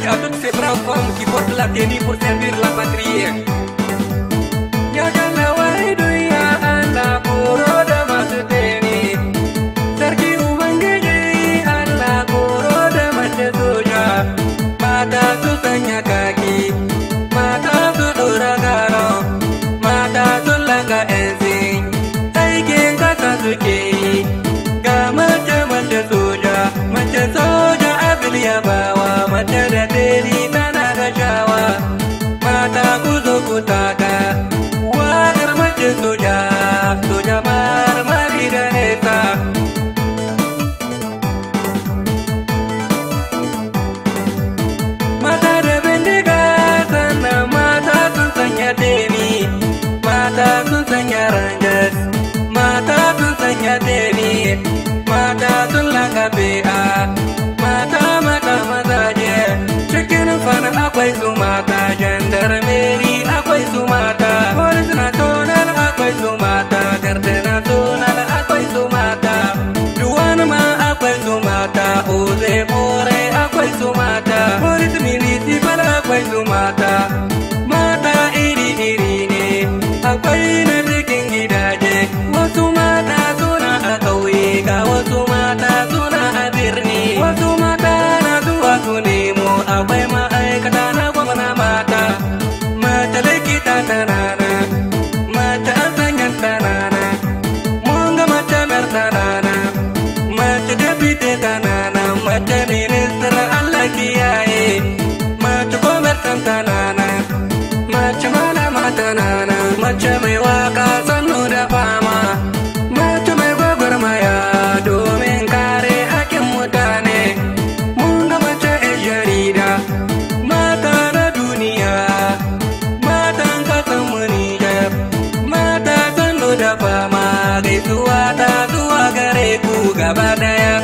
hommage à toutes ces braves femmes qui portent la tenue pour servir la patrie. Ya Jalla Wahidu ya Allah koro da masu teni, Sarki Ubangiji Allah koro da mace soja, mata su sanya kaki, mata su dora garo, mata su langa ensin, aikin kasa suke yi, ga mace soja, abin yabawa, mace da teni tana gashawa, mata ku zo ku taka, waƙar mace soja, soja marmari da nesa. Mata da bindiga sannan mata sun sanya teni, mata sun sanya ranjas, mata sun sanya teni, mata sun langa be'a, mata mazaje, cikin fana akwai su mata, gendarmerie akwai su mata, police national akwai su mata, garde national akwai su mata, duwan ma akwai su mata, oze more akwai su mata, police municipal akwai su mata, mata iri-iri ne, akwai na cikin gidaje, wasu mata suna a ƙauye, ga wasu mata suna a birni, wasu mata na zuwa su nemo, akwai ma'aikata na gwamna mata, mata likita tanana, mata asanyan tanana, mun ga mace mer tanana, mace deputy tanana, mace minister Allah kiyaye, mace komersan tanana, mace malama tanana, mace mai waka sannu da fama, mace mai gwagwarmaya domin kare hakkin mutane, mun ga mace 'yan jarida, mata na duniya, matan kasan mu Nijar, mata sannu da fama, gaisuwa ta zuwa gare ku gaba daya.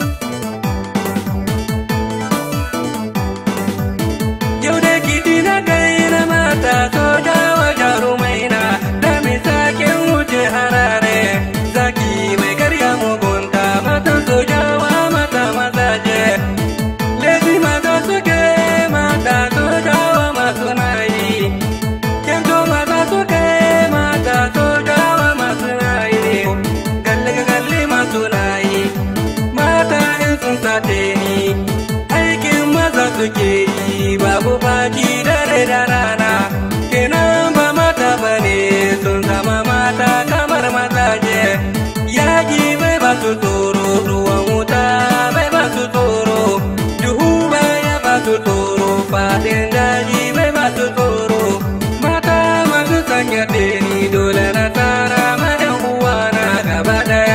Yau da kiɗi na gaira mata soja wa jarumai na, da misakin wuce harare, zaki mai karya mugunta, matan sojawa mata mazaje, lezi mata suke, mata sojawa masu nayi, kento mata suke, mata sojawa masu nayi, galli masu nayi, mata in sun sate ni, aikin maza suke yi, babu baki dare da rana, kenan ba mata bane, sun zama mata kamar mazaje, yaƙi bai ba su tsoro, ruwan wuta bai ba su tsoro, duhu baya ba su tsoro, faɗin daji bai ba su tsoro, mata masu sanya ɗeni, dole na tsara ma 'yan uwana gaba ɗaya.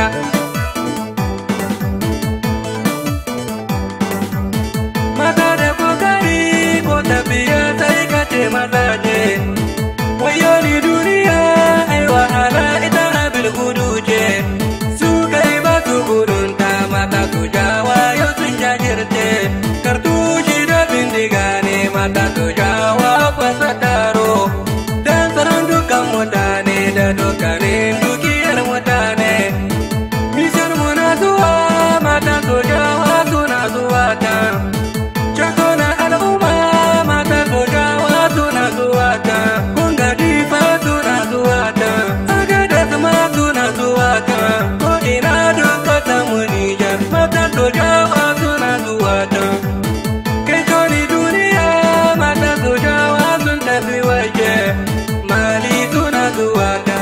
Mata da kokari ko tafiya sai ka ce mazaje, wayo ni duniya ai wahala ita abin gudu ce, su kai ba su gudunta, mata su jawa yau sun jajirce, kartushi da bindiga ne, mata su jawa kwasa taro, don tsaron dukkan mutane da dukkanin dukiyar mutane, mission muna zuwa, mata su jawa suna zuwa ta, Chako na al'umma, mata sojawa suna zuwa ta, kunga difa suna zuwa ta, agadas ma suna zuwa ta, ko ina duka samu Nijar, mata sojawa suna zuwa ta. Kai toni duniya, mata sojawa sun tafi waje, Mali suna zuwa ta,